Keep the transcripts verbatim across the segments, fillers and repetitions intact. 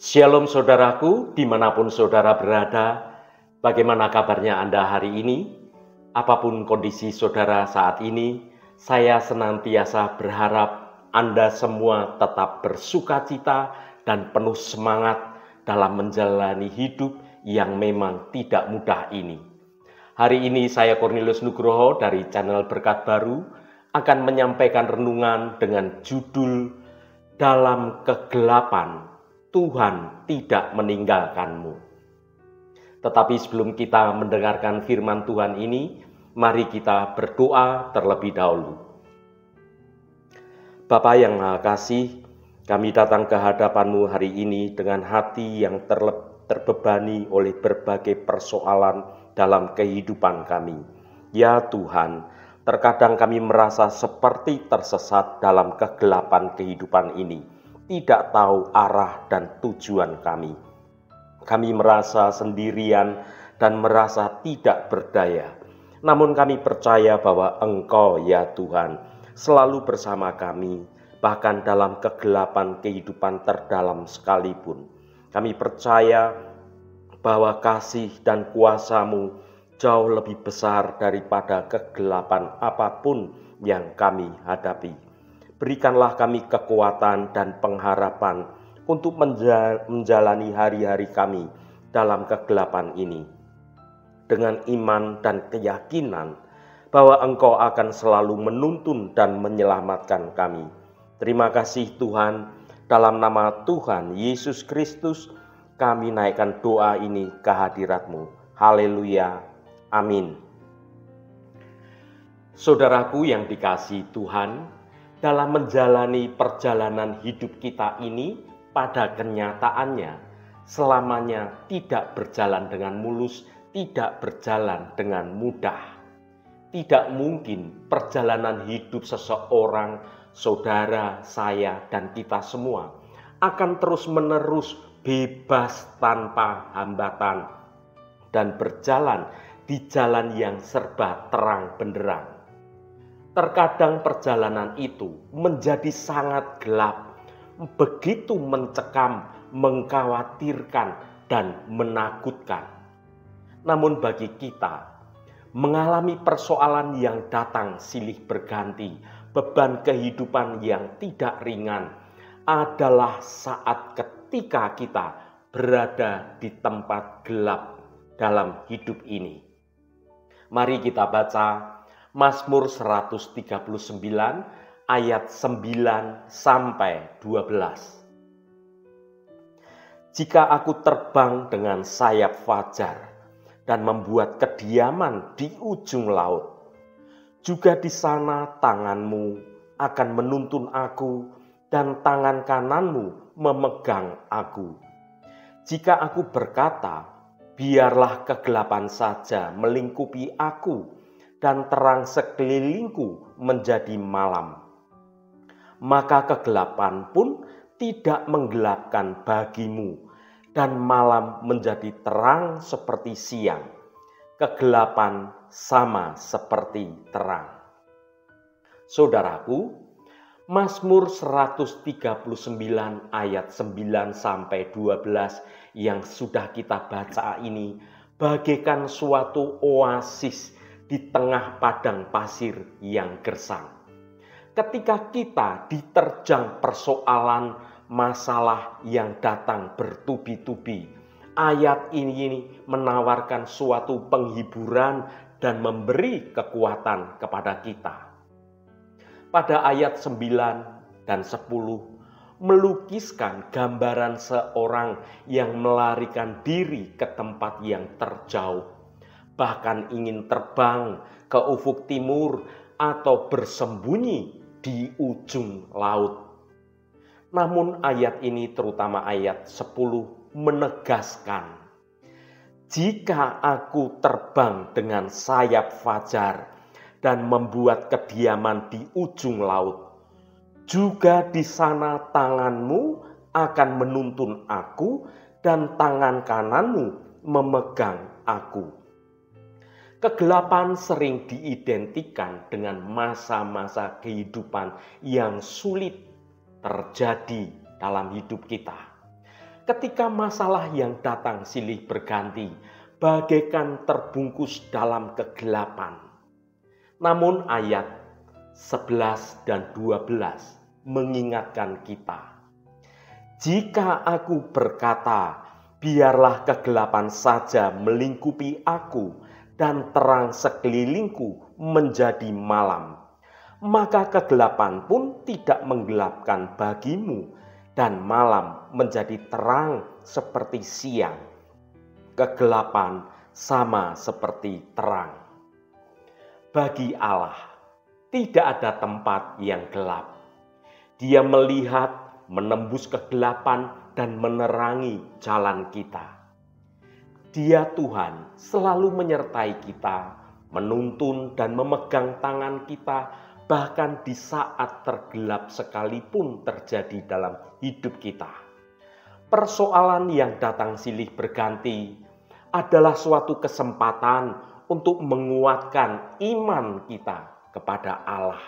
Shalom saudaraku, dimanapun saudara berada, bagaimana kabarnya Anda hari ini? Apapun kondisi saudara saat ini, saya senantiasa berharap Anda semua tetap bersukacita dan penuh semangat dalam menjalani hidup yang memang tidak mudah ini. Hari ini saya Cornelius Nugroho dari channel Berkat Baru akan menyampaikan renungan dengan judul Dalam Kegelapan Tuhan tidak meninggalkanmu. Tetapi sebelum kita mendengarkan firman Tuhan ini, mari kita berdoa terlebih dahulu. Bapa yang Maha Kasih, kami datang ke hadapan-Mu hari ini dengan hati yang terle- terbebani oleh berbagai persoalan dalam kehidupan kami. Ya Tuhan, terkadang kami merasa seperti tersesat dalam kegelapan kehidupan ini, tidak tahu arah dan tujuan kami. Kami merasa sendirian dan merasa tidak berdaya. Namun kami percaya bahwa Engkau ya Tuhan selalu bersama kami, bahkan dalam kegelapan kehidupan terdalam sekalipun. Kami percaya bahwa kasih dan kuasa-Mu jauh lebih besar daripada kegelapan apapun yang kami hadapi. Berikanlah kami kekuatan dan pengharapan untuk menjalani hari-hari kami dalam kegelapan ini, dengan iman dan keyakinan bahwa Engkau akan selalu menuntun dan menyelamatkan kami. Terima kasih Tuhan, dalam nama Tuhan Yesus Kristus kami naikkan doa ini ke hadirat-Mu. Haleluya, amin. Saudaraku yang dikasihi Tuhan, dalam menjalani perjalanan hidup kita ini, pada kenyataannya selamanya tidak berjalan dengan mulus, tidak berjalan dengan mudah. Tidak mungkin perjalanan hidup seseorang, saudara, saya, dan kita semua akan terus-menerus bebas tanpa hambatan dan berjalan di jalan yang serba terang benderang. Terkadang perjalanan itu menjadi sangat gelap, begitu mencekam, mengkhawatirkan, dan menakutkan. Namun bagi kita, mengalami persoalan yang datang silih berganti, beban kehidupan yang tidak ringan, adalah saat ketika kita berada di tempat gelap dalam hidup ini. Mari kita baca Mazmur seratus tiga puluh sembilan ayat sembilan sampai dua belas. Jika aku terbang dengan sayap fajar dan membuat kediaman di ujung laut, juga di sana tanganmu akan menuntun aku dan tangan kananmu memegang aku. Jika aku berkata, biarlah kegelapan saja melingkupi aku, dan terang sekelilingku menjadi malam, maka kegelapan pun tidak menggelapkan bagimu, dan malam menjadi terang seperti siang, kegelapan sama seperti terang. Saudaraku, Mazmur seratus tiga puluh sembilan ayat sembilan sampai dua belas yang sudah kita baca ini bagaikan suatu oasis di tengah padang pasir yang gersang. Ketika kita diterjang persoalan masalah yang datang bertubi-tubi, ayat ini menawarkan suatu penghiburan dan memberi kekuatan kepada kita. Pada ayat sembilan dan sepuluh melukiskan gambaran seorang yang melarikan diri ke tempat yang terjauh, bahkan ingin terbang ke ufuk timur atau bersembunyi di ujung laut. Namun ayat ini, terutama ayat sepuluh, menegaskan, jika aku terbang dengan sayap fajar dan membuat kediaman di ujung laut, juga di sana tanganmu akan menuntun aku dan tangan kananmu memegang aku. Kegelapan sering diidentikan dengan masa-masa kehidupan yang sulit terjadi dalam hidup kita. Ketika masalah yang datang silih berganti, bagaikan terbungkus dalam kegelapan. Namun ayat sebelas dan dua belas mengingatkan kita, jika aku berkata, biarlah kegelapan saja melingkupi aku dan terang sekelilingku menjadi malam, maka kegelapan pun tidak menggelapkan bagimu dan malam menjadi terang seperti siang. Kegelapan sama seperti terang. Bagi Allah, tidak ada tempat yang gelap. Dia melihat, menembus kegelapan, dan menerangi jalan kita. Dia Tuhan selalu menyertai kita, menuntun dan memegang tangan kita, bahkan di saat tergelap sekalipun terjadi dalam hidup kita. Persoalan yang datang silih berganti adalah suatu kesempatan untuk menguatkan iman kita kepada Allah.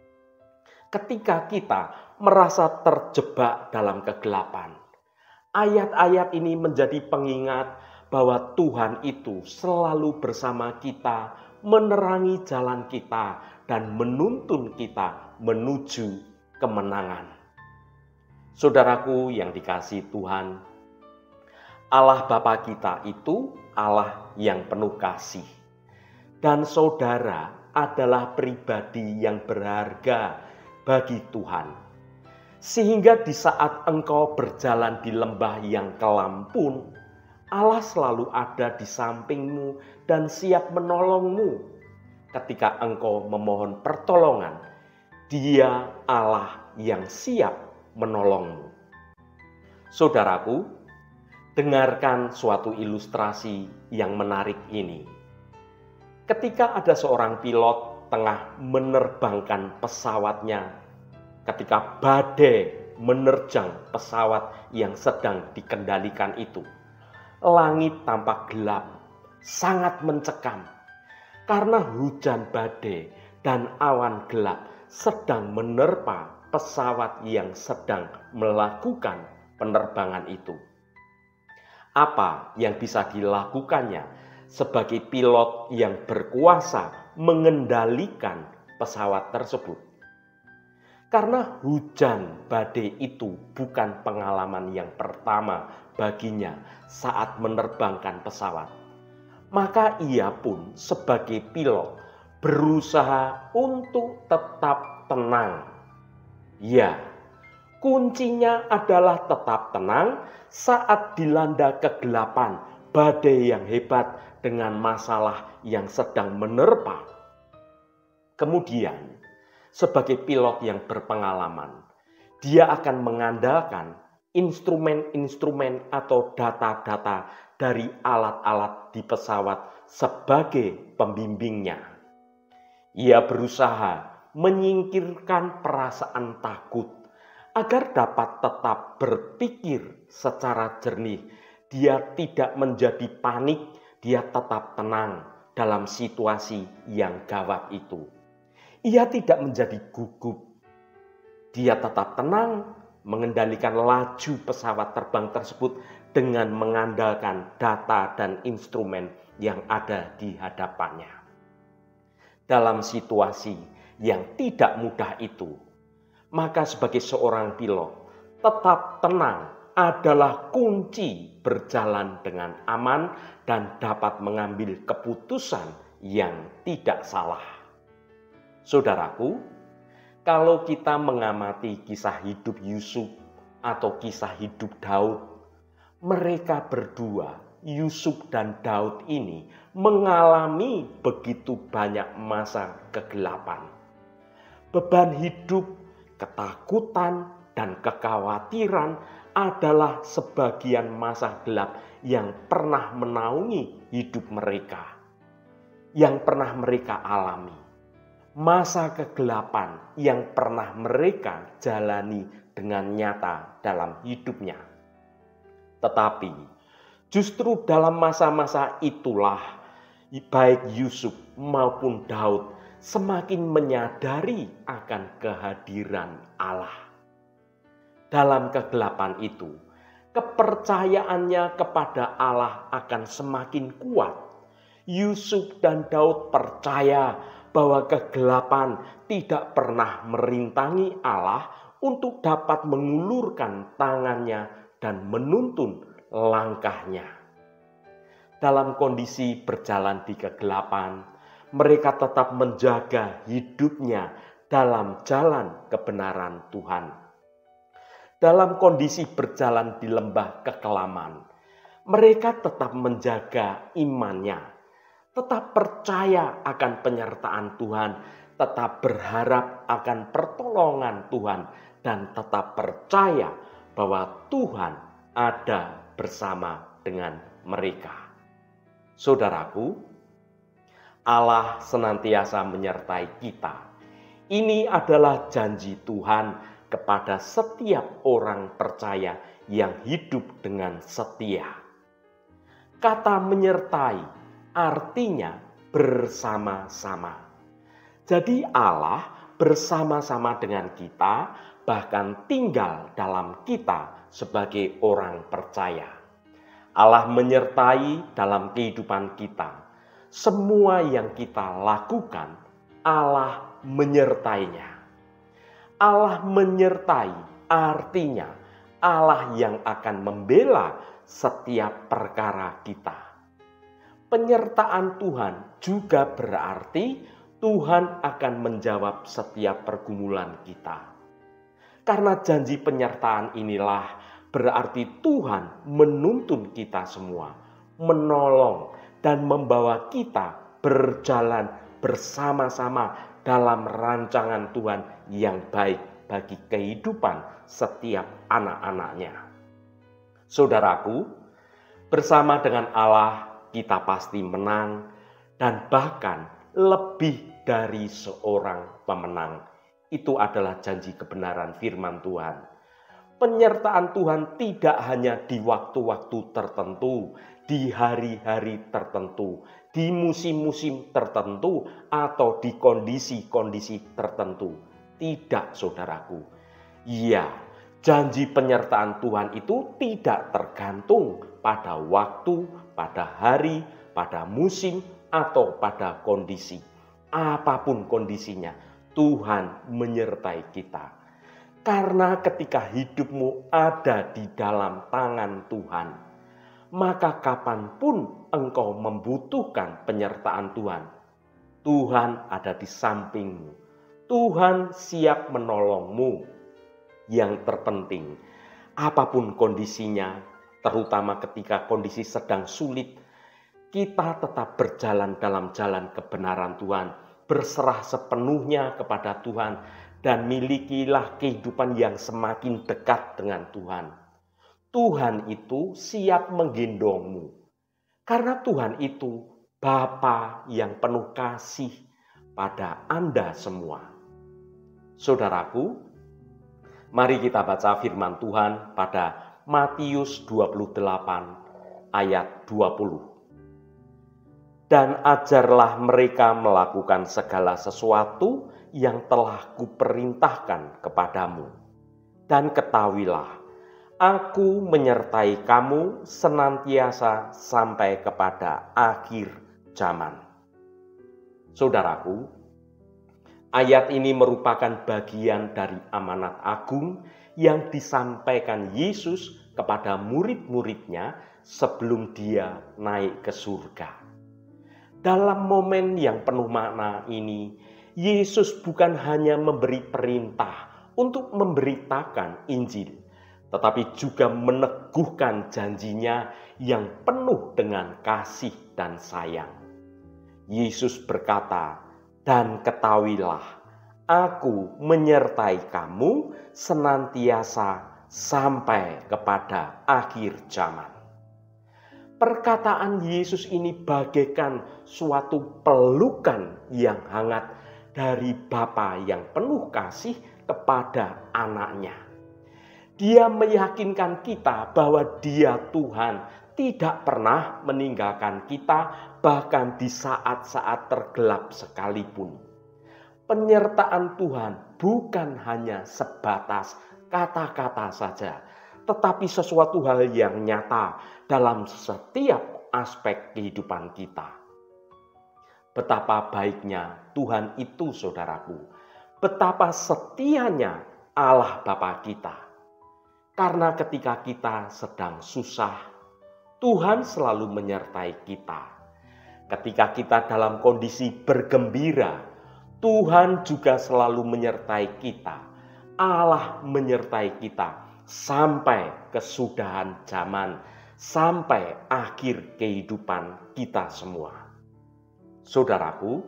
Ketika kita merasa terjebak dalam kegelapan, ayat-ayat ini menjadi pengingat bahwa Tuhan itu selalu bersama kita, menerangi jalan kita, dan menuntun kita menuju kemenangan. Saudaraku yang dikasihi Tuhan, Allah Bapa kita itu Allah yang penuh kasih. Dan saudara adalah pribadi yang berharga bagi Tuhan. Sehingga di saat engkau berjalan di lembah yang kelam pun, Allah selalu ada di sampingmu dan siap menolongmu. Ketika engkau memohon pertolongan, Dia Allah yang siap menolongmu. Saudaraku, dengarkan suatu ilustrasi yang menarik ini. Ketika ada seorang pilot tengah menerbangkan pesawatnya, ketika badai menerjang pesawat yang sedang dikendalikan itu, langit tampak gelap, sangat mencekam, karena hujan badai dan awan gelap sedang menerpa pesawat yang sedang melakukan penerbangan itu. Apa yang bisa dilakukannya sebagai pilot yang berkuasa mengendalikan pesawat tersebut? Karena hujan badai itu bukan pengalaman yang pertama baginya saat menerbangkan pesawat, maka ia pun sebagai pilot berusaha untuk tetap tenang. Ya, kuncinya adalah tetap tenang saat dilanda kegelapan, badai yang hebat dengan masalah yang sedang menerpa. Kemudian, sebagai pilot yang berpengalaman, dia akan mengandalkan instrumen-instrumen atau data-data dari alat-alat di pesawat sebagai pembimbingnya. Ia berusaha menyingkirkan perasaan takut agar dapat tetap berpikir secara jernih. Dia tidak menjadi panik, dia tetap tenang dalam situasi yang gawat itu. Ia tidak menjadi gugup. Dia tetap tenang mengendalikan laju pesawat terbang tersebut dengan mengandalkan data dan instrumen yang ada di hadapannya. Dalam situasi yang tidak mudah itu, maka sebagai seorang pilot, tetap tenang adalah kunci berjalan dengan aman dan dapat mengambil keputusan yang tidak salah. Saudaraku, kalau kita mengamati kisah hidup Yusuf atau kisah hidup Daud, mereka berdua, Yusuf dan Daud ini, mengalami begitu banyak masa kegelapan. Beban hidup, ketakutan, dan kekhawatiran adalah sebagian masa gelap yang pernah menaungi hidup mereka, yang pernah mereka alami. Masa kegelapan yang pernah mereka jalani dengan nyata dalam hidupnya. Tetapi justru dalam masa-masa itulah baik Yusuf maupun Daud semakin menyadari akan kehadiran Allah. Dalam kegelapan itu, kepercayaannya kepada Allah akan semakin kuat. Yusuf dan Daud percaya bahwa kegelapan tidak pernah merintangi Allah untuk dapat mengulurkan tangannya dan menuntun langkahnya. Dalam kondisi berjalan di kegelapan, mereka tetap menjaga hidupnya dalam jalan kebenaran Tuhan. Dalam kondisi berjalan di lembah kekelaman, mereka tetap menjaga imannya, tetap percaya akan penyertaan Tuhan, tetap berharap akan pertolongan Tuhan, dan tetap percaya bahwa Tuhan ada bersama dengan mereka. Saudaraku, Allah senantiasa menyertai kita. Ini adalah janji Tuhan kepada setiap orang percaya yang hidup dengan setia. Kata menyertai artinya bersama-sama. Jadi Allah bersama-sama dengan kita, bahkan tinggal dalam kita sebagai orang percaya. Allah menyertai dalam kehidupan kita. Semua yang kita lakukan, Allah menyertainya. Allah menyertai artinya Allah yang akan membela setiap perkara kita. Penyertaan Tuhan juga berarti Tuhan akan menjawab setiap pergumulan kita. Karena janji penyertaan inilah berarti Tuhan menuntun kita semua, menolong dan membawa kita berjalan bersama-sama dalam rancangan Tuhan yang baik bagi kehidupan setiap anak-anaknya. Saudaraku, bersama dengan Allah kita pasti menang dan bahkan lebih dari seorang pemenang. Itu adalah janji kebenaran firman Tuhan. Penyertaan Tuhan tidak hanya di waktu-waktu tertentu, di hari-hari tertentu, di musim-musim tertentu, atau di kondisi-kondisi tertentu. Tidak, saudaraku. Iya, janji penyertaan Tuhan itu tidak tergantung pada waktu, pada hari, pada musim, atau pada kondisi. Apapun kondisinya, Tuhan menyertai kita. Karena ketika hidupmu ada di dalam tangan Tuhan, maka kapanpun engkau membutuhkan penyertaan Tuhan, Tuhan ada di sampingmu. Tuhan siap menolongmu. Yang terpenting, apapun kondisinya, terutama ketika kondisi sedang sulit, kita tetap berjalan dalam jalan kebenaran Tuhan, berserah sepenuhnya kepada Tuhan, dan milikilah kehidupan yang semakin dekat dengan Tuhan. Tuhan itu siap menggendongmu. Karena Tuhan itu Bapa yang penuh kasih pada Anda semua. Saudaraku, mari kita baca firman Tuhan pada Matius dua puluh delapan ayat dua puluh. Dan ajarlah mereka melakukan segala sesuatu yang telah kuperintahkan kepadamu. Dan ketahuilah, aku menyertai kamu senantiasa sampai kepada akhir zaman. Saudaraku, ayat ini merupakan bagian dari amanat agung yang disampaikan Yesus kepada murid-muridnya sebelum dia naik ke surga. Dalam momen yang penuh makna ini, Yesus bukan hanya memberi perintah untuk memberitakan Injil, tetapi juga meneguhkan janjinya yang penuh dengan kasih dan sayang. Yesus berkata, dan ketahuilah, aku menyertai kamu senantiasa sampai kepada akhir zaman. Perkataan Yesus ini bagaikan suatu pelukan yang hangat dari Bapa yang penuh kasih kepada anaknya. Dia meyakinkan kita bahwa Dia Tuhan tidak pernah meninggalkan kita bahkan di saat-saat tergelap sekalipun. Penyertaan Tuhan bukan hanya sebatas kata-kata saja, tetapi sesuatu hal yang nyata dalam setiap aspek kehidupan kita. Betapa baiknya Tuhan itu, saudaraku. Betapa setianya Allah Bapa kita. Karena ketika kita sedang susah, Tuhan selalu menyertai kita. Ketika kita dalam kondisi bergembira, Tuhan juga selalu menyertai kita. Allah menyertai kita sampai kesudahan zaman, sampai akhir kehidupan kita semua. Saudaraku,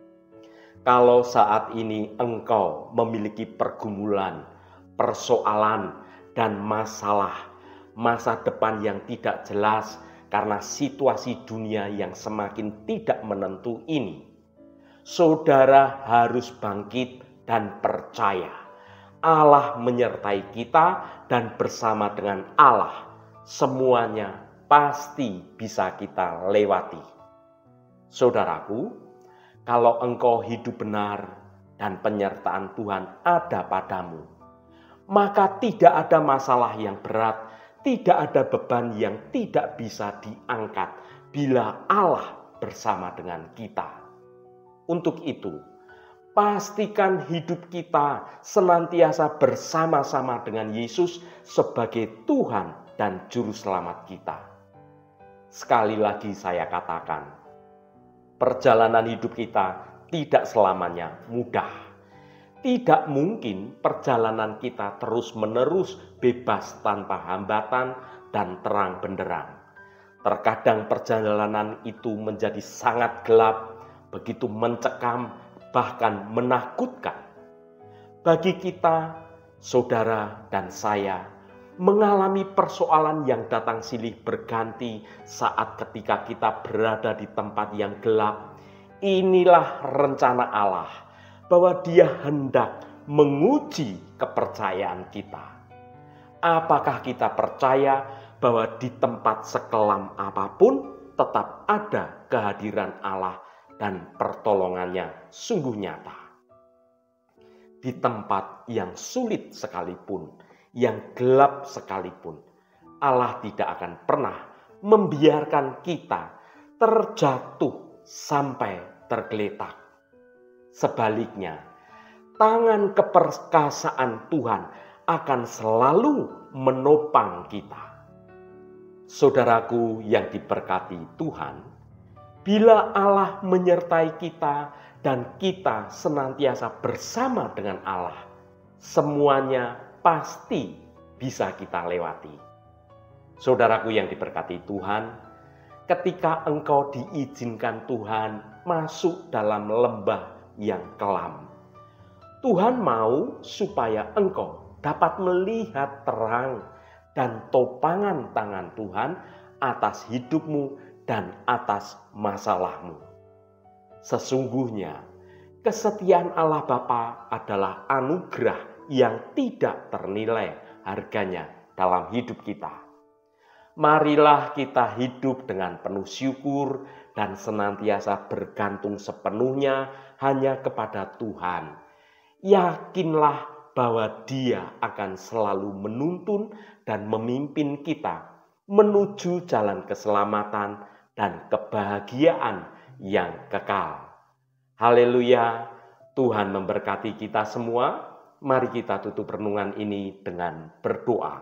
kalau saat ini engkau memiliki pergumulan, persoalan, dan masalah, masa depan yang tidak jelas karena situasi dunia yang semakin tidak menentu ini, saudara harus bangkit dan percaya. Allah menyertai kita dan bersama dengan Allah, semuanya pasti bisa kita lewati. Saudaraku, kalau engkau hidup benar dan penyertaan Tuhan ada padamu, maka tidak ada masalah yang berat, tidak ada beban yang tidak bisa diangkat bila Allah bersama dengan kita. Untuk itu, pastikan hidup kita senantiasa bersama-sama dengan Yesus sebagai Tuhan dan Juru Selamat kita. Sekali lagi saya katakan, perjalanan hidup kita tidak selamanya mudah. Tidak mungkin perjalanan kita terus-menerus bebas tanpa hambatan dan terang benderang. Terkadang perjalanan itu menjadi sangat gelap, begitu mencekam, bahkan menakutkan. Bagi kita, saudara dan saya, mengalami persoalan yang datang silih berganti saat ketika kita berada di tempat yang gelap. Inilah rencana Allah bahwa Dia hendak menguji kepercayaan kita. Apakah kita percaya bahwa di tempat sekelam apapun tetap ada kehadiran Allah dan pertolongannya sungguh nyata? Di tempat yang sulit sekalipun, yang gelap sekalipun, Allah tidak akan pernah membiarkan kita terjatuh sampai tergeletak. Sebaliknya, tangan keperkasaan Tuhan akan selalu menopang kita. Saudaraku yang diberkati Tuhan, bila Allah menyertai kita dan kita senantiasa bersama dengan Allah, semuanya pasti bisa kita lewati. Saudaraku yang diberkati Tuhan, ketika engkau diizinkan Tuhan masuk dalam lembah yang kelam, Tuhan mau supaya engkau dapat melihat terang dan topangan tangan Tuhan atas hidupmu dan atas masalahmu. Sesungguhnya kesetiaan Allah Bapa adalah anugerah yang tidak ternilai harganya dalam hidup kita. Marilah kita hidup dengan penuh syukur dan senantiasa bergantung sepenuhnya hanya kepada Tuhan. Yakinlah bahwa Dia akan selalu menuntun dan memimpin kita menuju jalan keselamatan dan kebahagiaan yang kekal. Haleluya, Tuhan memberkati kita semua. Mari kita tutup renungan ini dengan berdoa.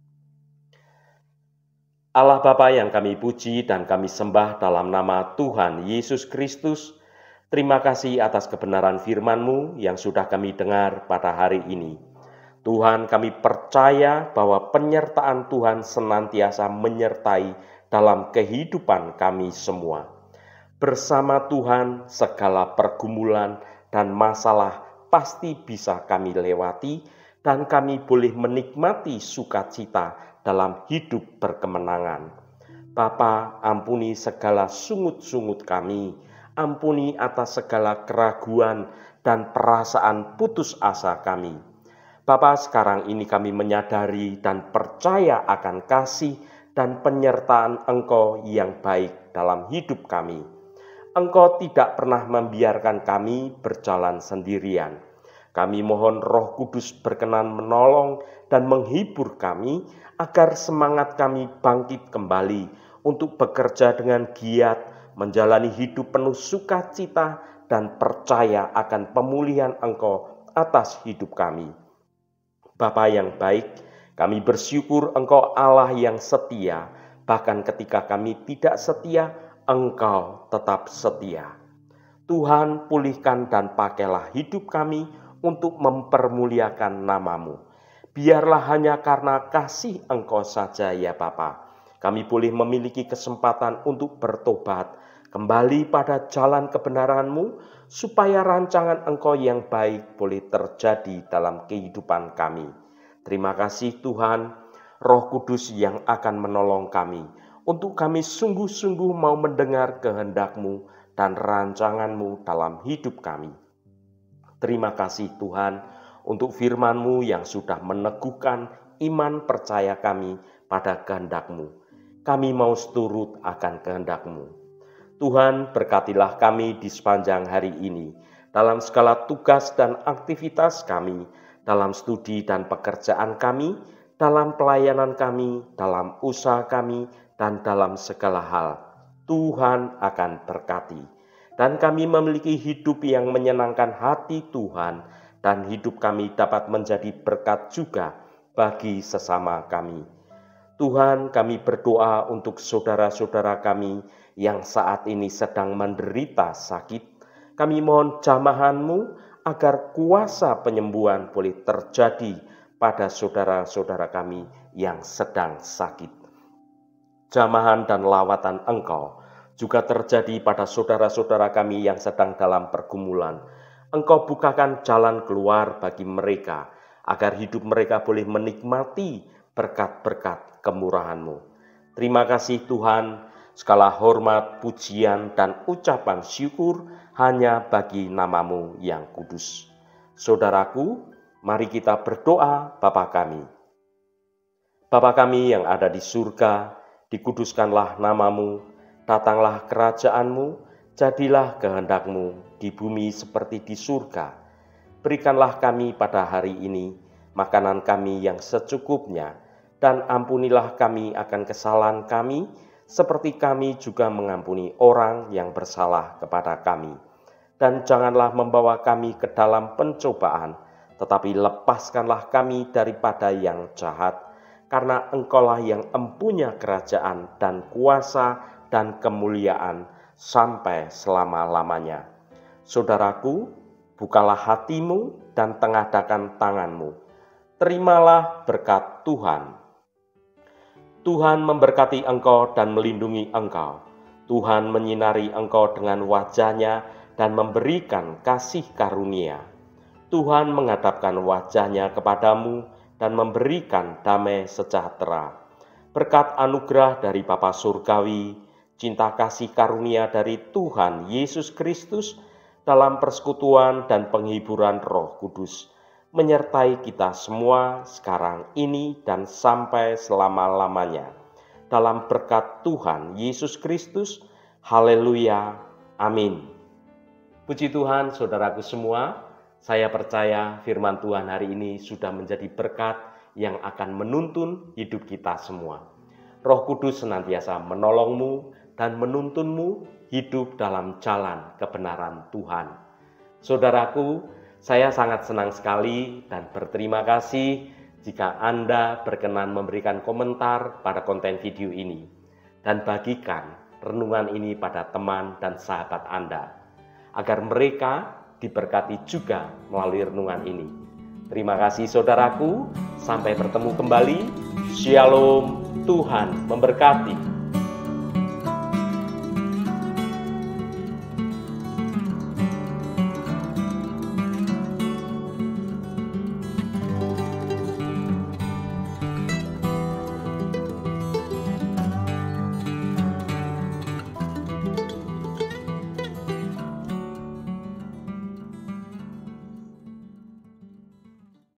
Allah Bapa yang kami puji dan kami sembah dalam nama Tuhan Yesus Kristus, terima kasih atas kebenaran firman-Mu yang sudah kami dengar pada hari ini. Tuhan, kami percaya bahwa penyertaan Tuhan senantiasa menyertai dalam kehidupan kami semua. Bersama Tuhan, segala pergumulan dan masalah pasti bisa kami lewati dan kami boleh menikmati sukacita dalam hidup berkemenangan. Bapa, ampuni segala sungut-sungut kami, ampuni atas segala keraguan dan perasaan putus asa kami. Bapa, sekarang ini kami menyadari dan percaya akan kasih dan penyertaan Engkau yang baik dalam hidup kami. Engkau tidak pernah membiarkan kami berjalan sendirian. Kami mohon Roh Kudus berkenan menolong dan menghibur kami agar semangat kami bangkit kembali untuk bekerja dengan giat, menjalani hidup penuh sukacita dan percaya akan pemulihan Engkau atas hidup kami. Bapa yang baik, kami bersyukur Engkau Allah yang setia, bahkan ketika kami tidak setia, Engkau tetap setia. Tuhan, pulihkan dan pakailah hidup kami untuk mempermuliakan nama-Mu. Biarlah hanya karena kasih Engkau saja ya Bapa, kami boleh memiliki kesempatan untuk bertobat, kembali pada jalan kebenaran-Mu, supaya rancangan Engkau yang baik boleh terjadi dalam kehidupan kami. Terima kasih Tuhan, Roh Kudus yang akan menolong kami, untuk kami sungguh-sungguh mau mendengar kehendak-Mu dan rancangan-Mu dalam hidup kami. Terima kasih Tuhan untuk firman-Mu yang sudah meneguhkan iman percaya kami pada kehendak-Mu. Kami mau seturut akan kehendak-Mu. Tuhan, berkatilah kami di sepanjang hari ini, dalam segala tugas dan aktivitas kami, dalam studi dan pekerjaan kami, dalam pelayanan kami, dalam usaha kami, dan dalam segala hal. Tuhan akan berkati. Dan kami memiliki hidup yang menyenangkan hati Tuhan, dan hidup kami dapat menjadi berkat juga bagi sesama kami. Tuhan, kami berdoa untuk saudara-saudara kami yang saat ini sedang menderita sakit. Kami mohon jamahan-Mu agar kuasa penyembuhan boleh terjadi pada saudara-saudara kami yang sedang sakit. Jamahan dan lawatan Engkau juga terjadi pada saudara-saudara kami yang sedang dalam pergumulan. Engkau bukakan jalan keluar bagi mereka, agar hidup mereka boleh menikmati berkat-berkat kemurahan-Mu. Terima kasih Tuhan, segala hormat, pujian, dan ucapan syukur hanya bagi nama-Mu yang kudus. Saudaraku, mari kita berdoa Bapa kami. Bapa kami yang ada di surga, dikuduskanlah nama-Mu. Datanglah kerajaan-Mu, jadilah kehendak-Mu di bumi seperti di surga. Berikanlah kami pada hari ini makanan kami yang secukupnya, dan ampunilah kami akan kesalahan kami, seperti kami juga mengampuni orang yang bersalah kepada kami. Dan janganlah membawa kami ke dalam pencobaan, tetapi lepaskanlah kami daripada yang jahat, karena Engkaulah yang empunya kerajaan dan kuasa dan kemuliaan sampai selama-lamanya. Saudaraku, bukalah hatimu dan tengadakan tanganmu. Terimalah berkat Tuhan. Tuhan memberkati engkau dan melindungi engkau. Tuhan menyinari engkau dengan wajah-Nya dan memberikan kasih karunia. Tuhan menghadapkan wajah-Nya kepadamu dan memberikan damai sejahtera. Berkat anugerah dari Bapa Surgawi, cinta kasih karunia dari Tuhan Yesus Kristus dalam persekutuan dan penghiburan Roh Kudus menyertai kita semua sekarang ini dan sampai selama-lamanya. Dalam berkat Tuhan Yesus Kristus, haleluya, amin. Puji Tuhan, saudaraku semua, saya percaya firman Tuhan hari ini sudah menjadi berkat yang akan menuntun hidup kita semua. Roh Kudus senantiasa menolongmu dan menuntunmu hidup dalam jalan kebenaran Tuhan. Saudaraku, saya sangat senang sekali dan berterima kasih jika Anda berkenan memberikan komentar pada konten video ini dan bagikan renungan ini pada teman dan sahabat Anda, agar mereka diberkati juga melalui renungan ini. Terima kasih saudaraku, sampai bertemu kembali. Shalom, Tuhan memberkati.